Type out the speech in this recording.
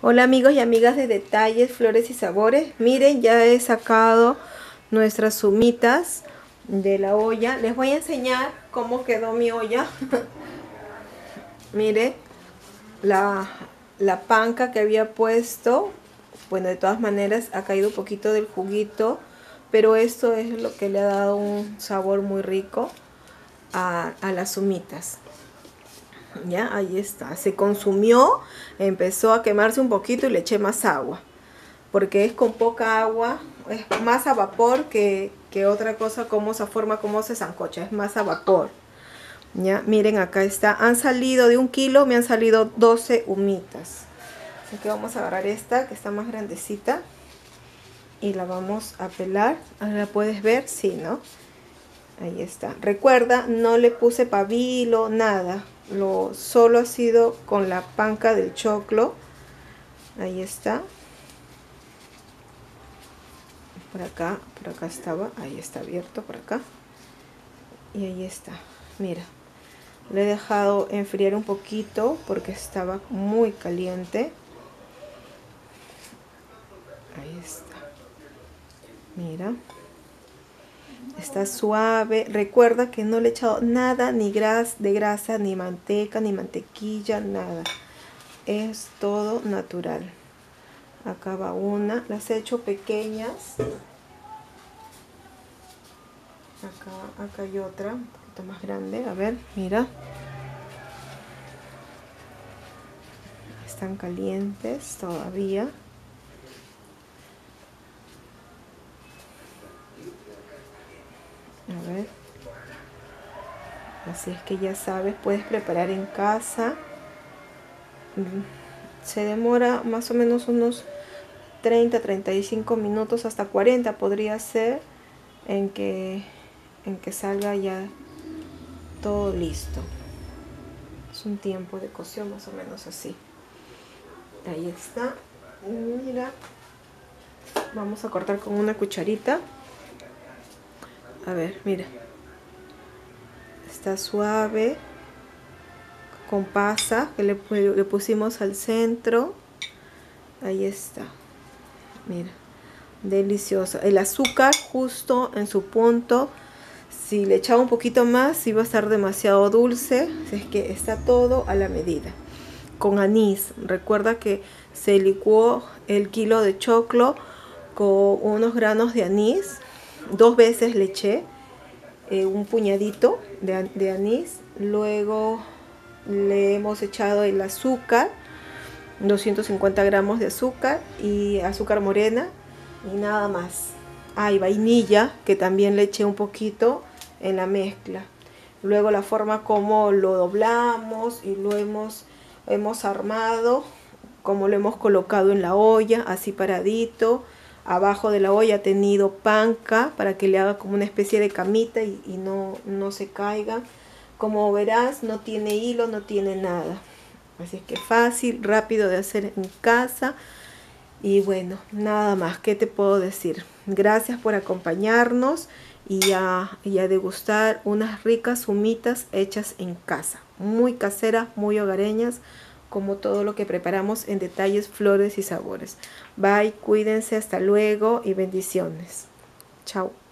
Hola amigos y amigas de Detalles, Flores y Sabores. Miren, ya he sacado nuestras humitas de la olla. Les voy a enseñar cómo quedó mi olla. Miren, la panca que había puesto. Bueno, de todas maneras ha caído un poquito del juguito, pero esto es lo que le ha dado un sabor muy rico a las humitas. Ya, ahí está, se consumió, empezó a quemarse un poquito y le eché más agua, porque es con poca agua, es más a vapor que otra cosa, como esa forma como se sancocha, es más a vapor. Ya, miren, acá está, han salido de 1 kilo, me han salido 12 humitas. Así que vamos a agarrar esta, que está más grandecita, y la vamos a pelar. Ahora la puedes ver, sí, ¿no? Ahí está. Recuerda, no le puse pabilo, nada. Solo ha sido con la panca del choclo. Ahí está. Por acá estaba. Ahí está abierto, por acá. Y ahí está. Mira. Le he dejado enfriar un poquito porque estaba muy caliente. Ahí está. Mira. Está suave. Recuerda que no le he echado nada, ni de grasa, ni manteca, ni mantequilla, nada. Es todo natural. Acá va una. Las he hecho pequeñas. Acá hay otra, un poquito más grande. A ver, mira. Están calientes todavía. A ver. Así es que ya sabes, puedes preparar en casa. Se demora más o menos unos 30-35 minutos, hasta 40 podría ser, en que salga ya todo listo. Es un tiempo de cocción más o menos así. Ahí está. Mira, vamos a cortar con una cucharita. A ver, mira. Está suave, con pasa que le pusimos al centro. Ahí está. Mira, deliciosa. El azúcar justo en su punto. Si le echaba un poquito más iba a estar demasiado dulce. Así es que está todo a la medida. Con anís. Recuerda que se licuó el kilo de choclo con unos granos de anís. 2 veces le eché un puñadito de anís. Luego le hemos echado el azúcar, 250 gramos de azúcar y azúcar morena, y nada más. Hay vainilla que también le eché un poquito en la mezcla. Luego la forma como lo doblamos y lo hemos armado, como lo hemos colocado en la olla, así paradito. Abajo de la olla ha tenido panca para que le haga como una especie de camita y no se caiga. Como verás, no tiene hilo, no tiene nada. Así es que fácil, rápido de hacer en casa. Y bueno, nada más, ¿qué te puedo decir? Gracias por acompañarnos y a degustar unas ricas humitas hechas en casa. Muy caseras, muy hogareñas, como todo lo que preparamos en Detalles, Flores y Sabores. Bye, cuídense, hasta luego y bendiciones. Chao.